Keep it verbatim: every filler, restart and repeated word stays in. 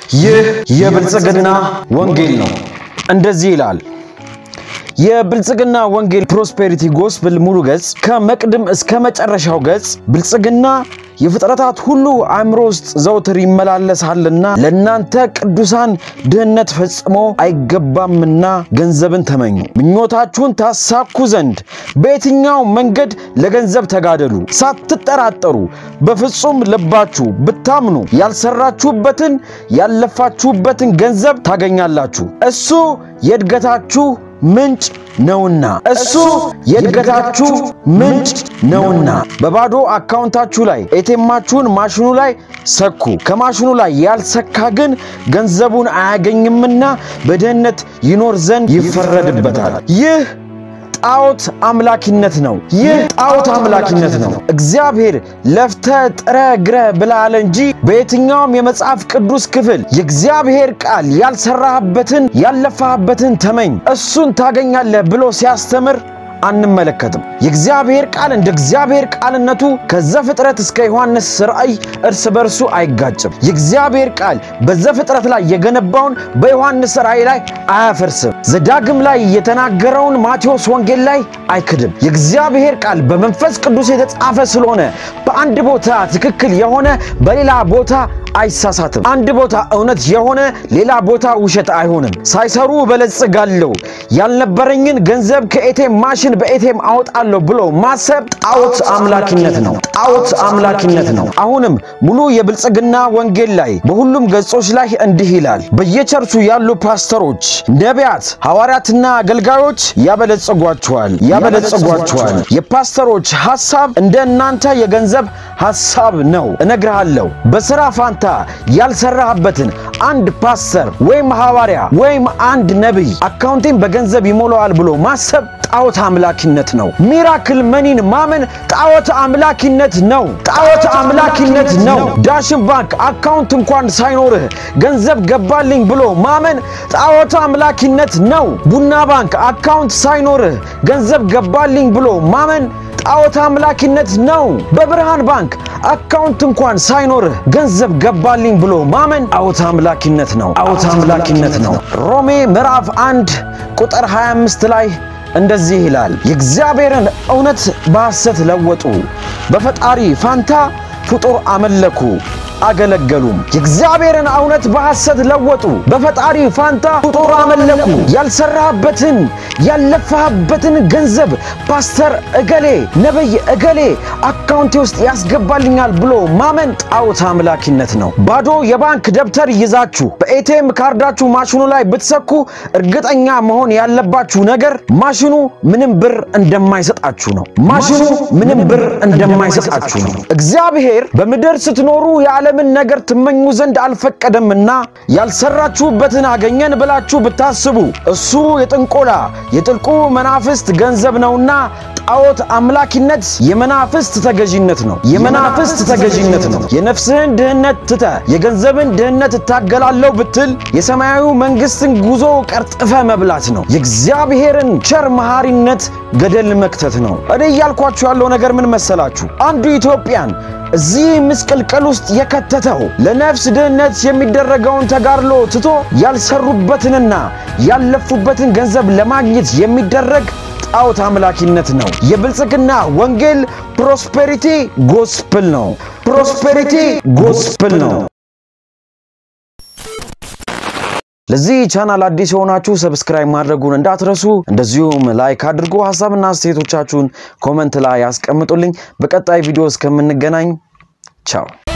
ይህ የብልጽግና ወንጌል ነው እንደዚህ ይላል የብልጽግና ወንጌል ፕሮስፔሪቲ ጎስፔል ሙሉ ገጽ ከመቅድም እስከ መጨረሻው ገጽ ብልጽግና የፍጥረታት ሁሉ አእምሮ ውስጥ ዘውትር ይመላለሳልና ለናንተ ቅዱሳን ድህነት ፈጽሞ አይገባምና ገንዘብን ተመኙ ምኞታችሁን ታሳኩ ዘንድ በየትኛው መንገድ ለገንዘብ ተጋደሉ ሳትጠራጠሩ በፍጹም ልባችሁ ብታምኑ ያልሰራችሁበትን ያለፋችሁበትን ገንዘብ ታገኛላችሁ እሱ የእድገታችሁ ምንጭ ነውና እሱ የእድገታችሁ ምንጭ ነውና በባዶ አካውንታችሁ ላይ ኤቲኤማችሁን ማሽኑ ላይ ሰኩ ከማሽኑ ላይ ያልሰካ ግን ገንዘቡን አያገኝምና በደህነት ይኖር ዘንድ ይፈረድበታል ይህ ጣዖት አምላኪነት ነው ይህ ጣዖት አምላኪነት ነው እግዚአብሔር ለፍተ ጥረ ግረ ብላለ እንጂ በየትኛውም የመጽሐፍ ቅዱስ ክፍል የእግዚአብሔር ቃል ያልሰራህበትን ያለፋህበትን ተመኝ እሱን ታገኛለህ ብሎ ሲያስተምር አንመለከትም የእግዚአብሔር ቃል እንደ እግዚአብሔር ቃልነቱ ከዘፍጥረት እስከ ዮሐንስ ራእይ እርስ በርሱ አይጋጭም የእግዚአብሔር ቃል በዘፍጥረት ላይ የገነባውን በዮሐንስ ራእይ ላይ አያፈርስም ዘዳግም ላይ የተናገረውን ማቴዎስ ወንጌል ላይ አይክድም የእግዚአብሔር ቃል በመንፈስ ቅዱስ የተጻፈ ስለሆነ በአንድ ቦታ ትክክል የሆነ በሌላ ቦታ አይሳሳትም አንድ ቦታ እውነት የሆነ ሌላ ቦታ ውሸት አይሆንም ሳይሰሩ በለጽጋለው ያልነበረኝን ገንዘብ ከኤቲኤም ማሽን በኤቲኤም አውጣለሁ ብሎ ማሰብ ጣዖት አምላኪነት ነው ጣዖት አምላኪነት ነው አሁንም ሙሉ የብልጽግና ወንጌል ላይ በሁሉም ገጾች ላይ እንዲህ ይላል በየቸርቹ ያሉ ፓስተሮች ነቢያት ሐዋርያትና አገልጋዮች ያበለጽጓቸዋል ያበለጽጓቸዋል የፓስተሮች ሐሳብ እንደናንተ የገንዘብ ሐሳብ ነው እነግራለሁ በስራ ፋንታ ያልሰራህበትን አንድ ፓስተር ወይም ሐዋርያ ወይም አንድ ነብይ አካውንቲንግ በገንዘብ ይሞላዋል ብሎ ማሰብ ጣዖት አምላኪነት ነው ሚራክል መኒን ማመን ጣዖት አምላኪነት ነው ጣዖት አምላኪነት ነው ዳሽን ባንክ አካውንት እንኳን ሳይኖርህ ገንዘብ ገባልኝ ብሎ ማመን ጣዖት አምላኪነት ነው ቡና ባንክ አካውንት ሳይኖርህ ገንዘብ ገባልኝ ብሎ ማመን ጣዖት አምላኪነት ነው በብርሃን ባንክ አካውንት እንኳን ሳይኖርህ ገንዘብ ገባልኝ ብሎ ማመን ጣዖት አምላኪነት ነው ጣዖት አምላኪነት ነው ሮሜ ምዕራፍ አንድ ቁጥር ሃያ አምስት ላይ እንደዚህ ይላል የእግዚአብሔርን እውነት በሐሰት ለወጡ በፈጣሪ ፋንታ ፍጡር አመለኩ አገለገሉም የእግዚአብሔርን እውነት በሐሰት ለወጡ በፈጣሪ ፋንታ ፍጡር አመለኩ ያልሰራህበትን ያለፋህበትን ገንዘብ ፓስተር እገሌ ነብይ እገሌ አካውንት ውስጥ ያስገባልኛል ብሎ ማመን ጣዖት አምላኪነት ነው ባዶ የባንክ ደብተር ይዛችሁ በኤቲኤም ካርዳችሁ ማሽኑ ላይ ብትሰኩ እርግጠኛ መሆን ያለባችሁ ነገር ማሽኑ ምንም ብር እንደማይሰጣችሁ ነው ማሽኑ ምንም ብር እንደማይሰጣችሁ ነው እግዚአብሔር በመድር ስትኖሩ ያለ ምን ነገር ትመኙ ዘንድ አልፈቀደምና ያልሰራችሁበትን አገኘን ብላችሁ ብታስቡ እሱ የጥንቆላ የጥልቁ መናፍስት ገንዘብ ነውና ጣዖት አምላኪነት የመናፍስት ተገዥነት ነው የመናፍስት ተገዥነት ነው የነፍስህን ድህነት ትተ የገንዘብን ድህነት ታገላለው ብትል የሰማያዊ መንግስትን ጉዞ ቀርጥፈ መብላት ነው የእግዚአብሔርን ቸር መሐሪነት ገደል መክተት ነው እኔ ያልኳችሁ ያለው ነገር ምን መሰላችሁ አንዱ ኢትዮጵያን እዚህ ምስቅልቅል ውስጥ የከተተው ለነፍስ ድህነት የሚደረገውን ተጋርሎ ትቶ ያልሰሩበትንና ያለፉበትን ገንዘብ ለማግኘት የሚደረግ ጣዖት አምላኪነት ነው የብልጽግና ወንጌል ፕሮስፔሪቲ ጎስፔል ነው ፕሮስፔሪቲ ጎስፔል ነው ለዚህ ቻናል አዲስ ሆናችሁ ሰብስክራይብ ማድረጉን እንዳትረሱ እንደዚሁም ላይክ አድርጉ ሐሳብና አስተያየቶቻችሁን ኮሜንት ላይ አስቀምጡልኝ በቀጣይ ቪዲዮ እስከምንገናኝ ቻው